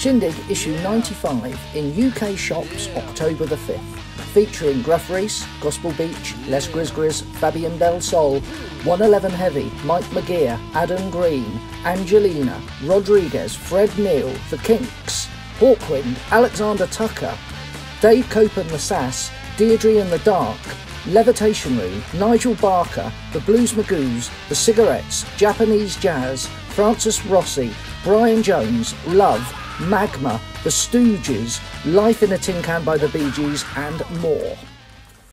Shindig issue 95 in UK shops October the 5th. Featuring Gruff, Rhys, GospelbeacH, Les Grys, Fabienne Delsol, 111 Heavy, Mike McGear, Adam Green, Angelina, Rodriguez, Fred Neil, The Kinks, Hawkwind, Alexander Tucker, Dave Cope and the Sass, Deidre in the Dark, Levitation Room, Nigel Barker, The Blues Magoos, The Cigarettes, Japanese Jazz, Francis Rossi, Brian Jones, Love, Magma, The Stooges, Life in a Tin Can by the Bee Gees and more.